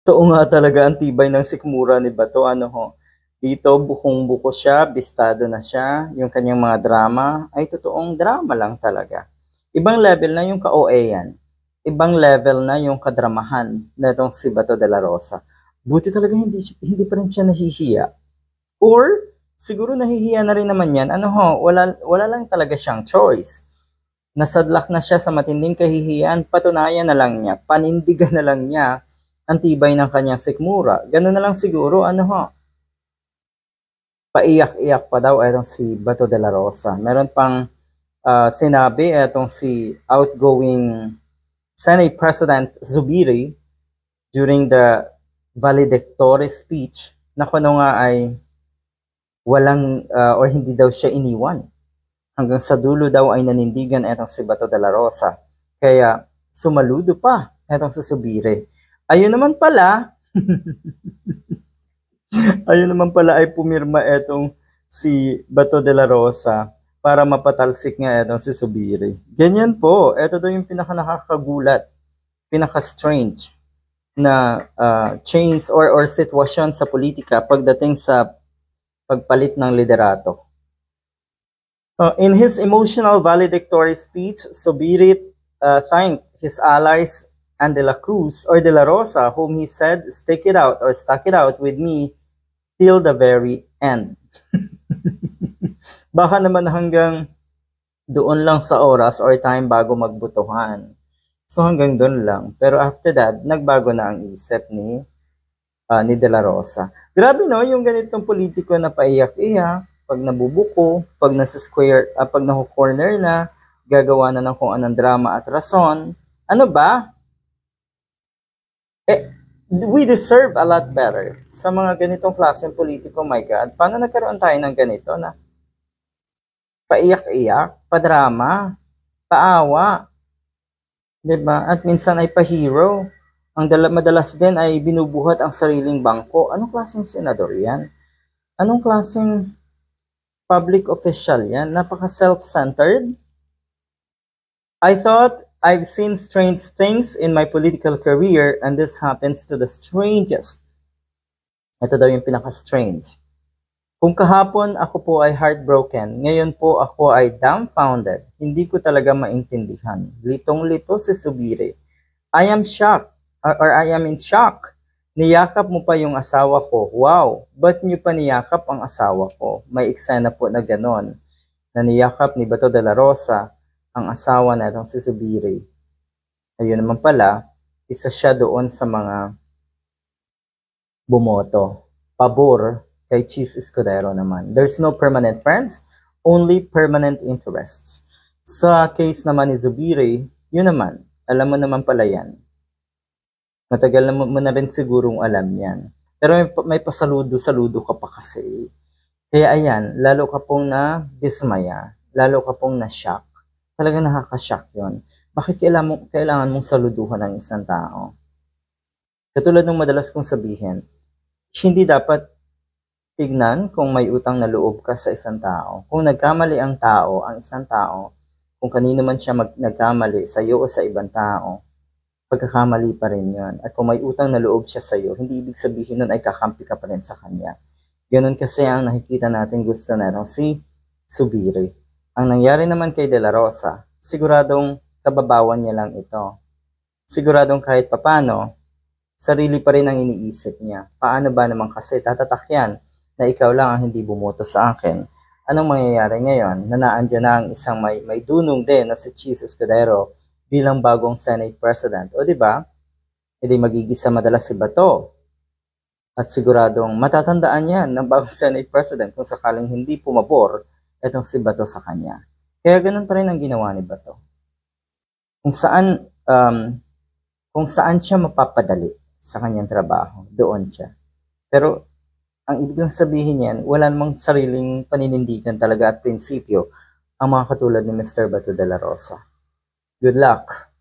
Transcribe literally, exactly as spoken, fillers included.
Oo nga talaga ang tibay ng sikmura ni Bato, ano ho. Dito bukong-buko siya, bistado na siya, yung kanyang mga drama ay totoong drama lang talaga. Ibang level na yung ka-O A yan. Ibang level na yung kadramahan na itong si Bato de la Rosa. Buti talaga hindi, hindi pa rin siya nahihiya. Or, siguro nahihiya na rin naman yan. Ano ho, wala, wala lang talaga siyang choice. Nasadlak na siya sa matinding kahihiyan, patunayan na lang niya, panindigan na lang niya ang tibay ng kanyang sikmura. Ganun na lang siguro, ano ho, paiyak-iyak pa daw itong si Bato de la Rosa. Meron pang uh, sinabi itong si outgoing Senate President Zubiri during the valedictory speech na kuno nga ay walang uh, or hindi daw siya iniwan. Hanggang sa dulo daw ay nanindigan itong si Bato de la Rosa. Kaya sumaludo pa itong si Zubiri. Ayun naman pala, ayun naman pala ay pumirma itong si Bato de la Rosa para mapatalsik nga itong si Zubiri. Ganyan po, ito daw yung pinaka nakakagulat, pinaka strange na uh, change or, or sitwasyon sa politika pagdating sa pagpalit ng liderato. Uh, in his emotional valedictory speech, Zubiri uh, thanked his allies and De La Cruz or De La Rosa, whom he said stick it out or stuck it out with me till the very end. Baka naman hanggang doon lang sa oras or time bago magbutuhan. So hanggang doon lang. Pero after that, nagbago na ang isip ni, uh, ni De La Rosa. Grabe no, yung ganitong politiko na paiyak-iyak, pag nabubuko, pag nasa square, uh, pag naho-corner na, gagawa na ng kung anong drama at rason. Ano ba? Eh, we deserve a lot better sa mga ganitong klaseng politiko, my God. Paano nagkaroon tayo ng ganito na paiyak-iyak, padrama, paawa, diba? At minsan ay pa-hero. Ang dala, madalas din ay binubuhat ang sariling bangko. Anong klaseng senador yan? Anong klaseng public official yan? Napaka self-centered. I thought I've seen strange things in my political career and this happens to the strangest. Ito daw yung pinaka-strange. Kung kahapon ako po ay heartbroken, ngayon po ako ay dumbfounded. Hindi ko talaga maintindihan. Litong-lito si Zubiri. I am shocked or, or I am in shock. Niyakap mo pa yung asawa ko. Wow, ba't niyo pa niyakap ang asawa ko? May eksena po na ganon. Na niyakap ni Bato de la Rosa ang asawa na itong si Zubiri. Ayun naman pala, isa siya doon sa mga bumoto. Pabor kay Cheese Escudero naman. There's no permanent friends, only permanent interests. Sa case naman ni Zubiri, yun naman, alam mo naman pala yan. Matagal na mo na rin sigurong alam yan. Pero may, may pasaludo-saludo ka pa kasi. Kaya ayan, lalo ka pong na-dismaya, lalo ka pong na-shock. Talaga nakaka-shock yun. Bakit kailangan, mo, kailangan mong saluduhan ng isang tao? Katulad ng madalas kong sabihin, hindi dapat tignan kung may utang na loob ka sa isang tao. Kung nagkamali ang tao, ang isang tao, kung kanino man siya mag, nagkamali sa iyo o sa ibang tao, pagkakamali pa rin yun. At kung may utang na loob siya sa iyo, hindi ibig sabihin nun ay kakampi ka pa rin sa kanya. Ganun kasi ang nakikita natin gusto na no, si Zubiri. Ang nangyari naman kay De La Rosa, siguradong kababawan niya lang ito. Siguradong kahit papano, sarili pa rin ang iniisip niya. Paano ba naman kasi tatatak yan na ikaw lang ang hindi bumoto sa akin? Anong mangyayari ngayon? Nanaandyan na ang isang may, may dunong din na si Cheese Escudero bilang bagong Senate President. O diba? Hindi magigisa madalas si Bato. At siguradong matatandaan yan ng bagong Senate President kung sakaling hindi pumabor itong si Bato sa kanya. Kaya ganun pa rin ang ginawa ni Bato. Kung saan, um, kung saan siya mapapadali sa kanyang trabaho, doon siya. Pero ang ibig lang sabihin yan, wala namang sariling paninindigan talaga at prinsipyo ang mga katulad ni Mister Bato de la Rosa. Good luck!